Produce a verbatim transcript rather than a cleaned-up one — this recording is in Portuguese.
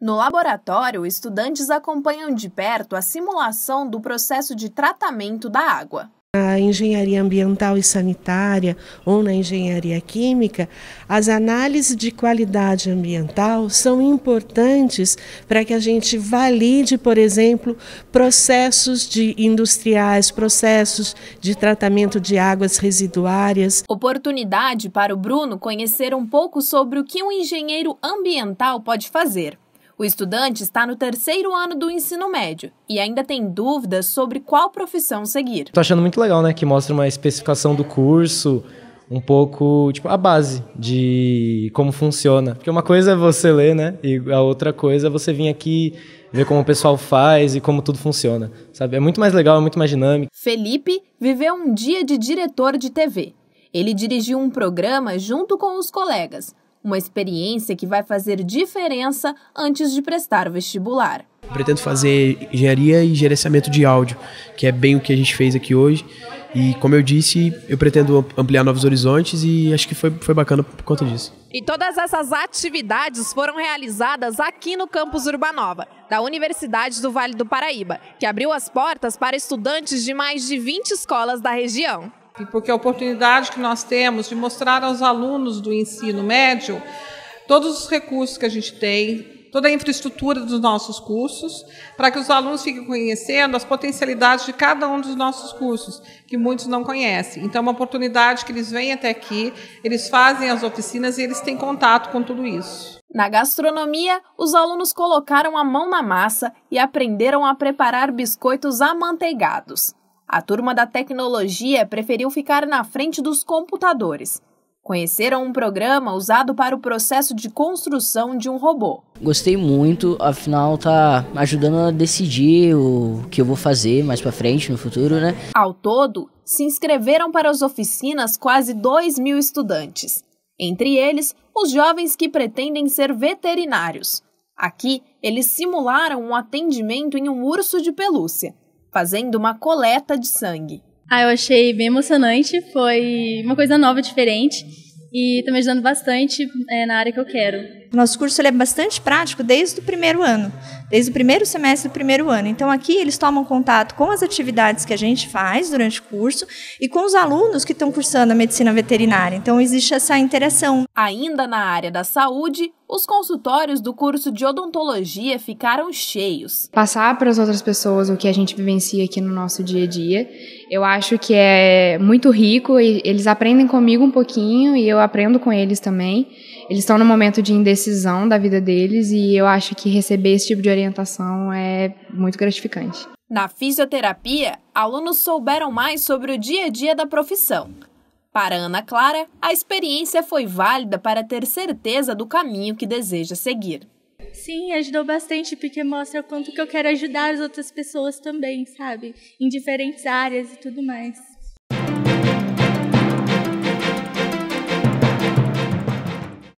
No laboratório, estudantes acompanham de perto a simulação do processo de tratamento da água. Na engenharia ambiental e sanitária ou na engenharia química, as análises de qualidade ambiental são importantes para que a gente valide, por exemplo, processos de industriais, processos de tratamento de águas residuárias. Oportunidade para o Bruno conhecer um pouco sobre o que um engenheiro ambiental pode fazer. O estudante está no terceiro ano do ensino médio e ainda tem dúvidas sobre qual profissão seguir. Estou achando muito legal, né? Que mostra uma especificação do curso, um pouco, tipo, a base de como funciona. Porque uma coisa é você ler, né? E a outra coisa é você vir aqui ver como o pessoal faz e como tudo funciona, sabe? É muito mais legal, é muito mais dinâmico. Felipe viveu um dia de diretor de T V. Ele dirigiu um programa junto com os colegas. Uma experiência que vai fazer diferença antes de prestar o vestibular. Eu pretendo fazer engenharia e gerenciamento de áudio, que é bem o que a gente fez aqui hoje. E, como eu disse, eu pretendo ampliar novos horizontes e acho que foi, foi bacana por conta disso. E todas essas atividades foram realizadas aqui no campus Urbanova, da Universidade do Vale do Paraíba, que abriu as portas para estudantes de mais de vinte escolas da região. Porque a oportunidade que nós temos de mostrar aos alunos do ensino médio todos os recursos que a gente tem, toda a infraestrutura dos nossos cursos, para que os alunos fiquem conhecendo as potencialidades de cada um dos nossos cursos, que muitos não conhecem. Então, é uma oportunidade que eles vêm até aqui, eles fazem as oficinas e eles têm contato com tudo isso. Na gastronomia, os alunos colocaram a mão na massa e aprenderam a preparar biscoitos amanteigados. A turma da tecnologia preferiu ficar na frente dos computadores. Conheceram um programa usado para o processo de construção de um robô. Gostei muito, afinal tá ajudando a decidir o que eu vou fazer mais para frente no futuro, né? Ao todo, se inscreveram para as oficinas quase dois mil estudantes. Entre eles, os jovens que pretendem ser veterinários. Aqui, eles simularam um atendimento em um urso de pelúcia, fazendo uma coleta de sangue. Ah, eu achei bem emocionante, foi uma coisa nova, diferente e está me ajudando bastante é, na área que eu quero. O nosso curso ele é bastante prático desde o primeiro ano, desde o primeiro semestre do primeiro ano. Então aqui eles tomam contato com as atividades que a gente faz durante o curso e com os alunos que estão cursando a medicina veterinária. Então existe essa interação. Ainda na área da saúde, os consultórios do curso de odontologia ficaram cheios. Passar para as outras pessoas o que a gente vivencia aqui no nosso dia a dia, eu acho que é muito rico e eles aprendem comigo um pouquinho e eu aprendo com eles também. Eles estão no momento de indecisão da vida deles e eu acho que receber esse tipo de orientação é muito gratificante. Na fisioterapia, alunos souberam mais sobre o dia a dia da profissão. Para Ana Clara, a experiência foi válida para ter certeza do caminho que deseja seguir. Sim, ajudou bastante, porque mostra o quanto que eu quero ajudar as outras pessoas também, sabe? Em diferentes áreas e tudo mais.